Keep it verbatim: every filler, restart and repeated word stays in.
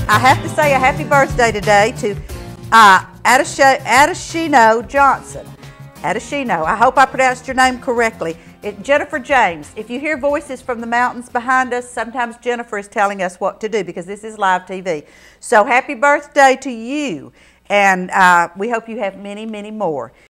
I have to say a happy birthday today to uh, Adashino Johnson. Adashino, I hope I pronounced your name correctly. It, Jennifer James, if you hear voices from the mountains behind us, sometimes Jennifer is telling us what to do because this is live T V. So happy birthday to you, and uh, we hope you have many, many more.